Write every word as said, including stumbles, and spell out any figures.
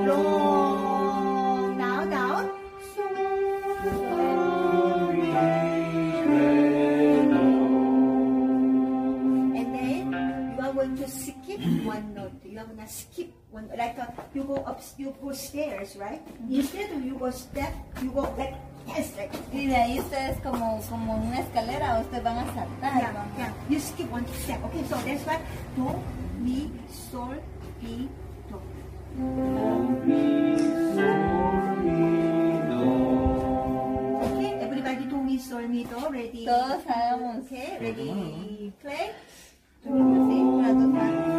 long. Now, down. Sol, mi, re, do. And then you are going to skip one note. You are going to skip one, like a, you go up, you go stairs, right? Instead of you go step, you go like yes, like. Y de ahí ustedes como como una escalera, ustedes van a saltar. Yeah, van a... yeah. You skip one step. Okay, so that's why do, mi, sol, mi, do. Okay, everybody do mi, sol, mi, do. Ready? Todos hagamos. Okay, ready? Play. Sí, para tocar.